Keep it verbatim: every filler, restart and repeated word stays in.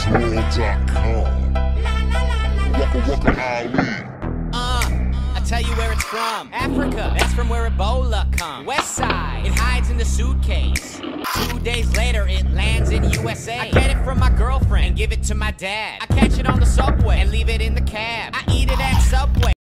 world dot com. Waka waka Ali. Uh, I tell you where it's from. Africa, that's from where Ebola comes. West side, it hides in the suitcase. Two days later, it lands in U S A. I get it from my girlfriend and give it to my dad. I catch it on the subway and leave it in the cab. I eat it at Subway.